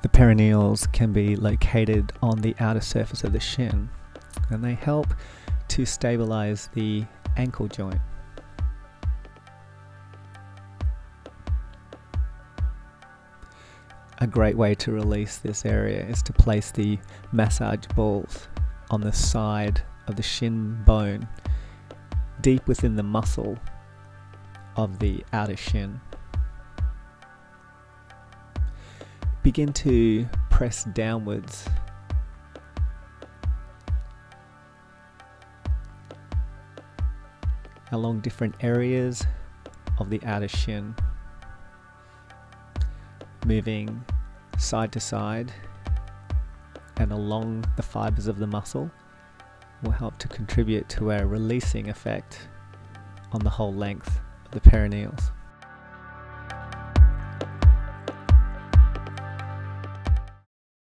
The peroneals can be located on the outer surface of the shin, and they help to stabilize the ankle joint. A great way to release this area is to place the massage balls on the side of the shin bone, deep within the muscle of the outer shin. Begin to press downwards along different areas of the outer shin, moving side to side and along the fibers of the muscle will help to contribute to a releasing effect on the whole length of the peroneals.